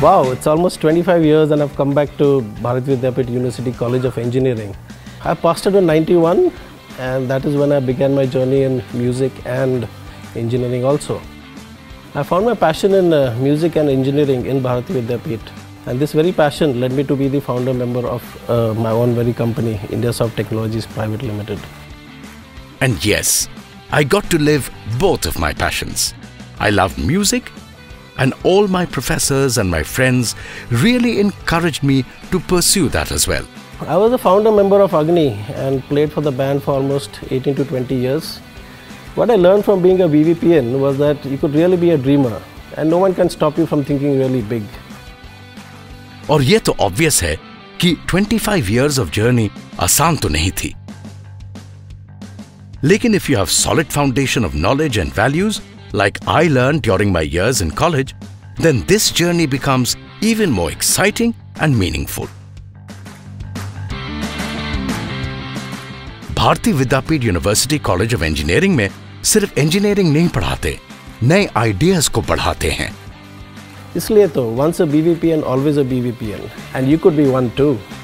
Wow, it's almost 25 years and I've come back to Bharati Vidyapeeth University College of Engineering. I passed out in 91 and that is when I began my journey in music and engineering also. I found my passion in music and engineering in Bharati Vidyapeeth, and this very passion led me to be the founder member of my own very company, Indiasoft Technologies Private Limited. And yes, I got to live both of my passions. I loved music, and all my professors and my friends really encouraged me to pursue that as well. I was a founder member of Agni and played for the band for almost 18 to 20 years. What I learned from being a VVPN was that you could really be a dreamer and no one can stop you from thinking really big. और ये तो obvious है कि 25 years of journey आसान तो नहीं थी. लेकिन if you have solid foundation of knowledge and values, like I learned during my years in college, then this journey becomes even more exciting and meaningful. Bharati Vidyapeeth university college of engineering में सिर्फ engineering नहीं पढ़ाते, नए ideas को बढ़ाते हैं. इसलिए तो once a BVPN, always a BVPN, and you could be one too.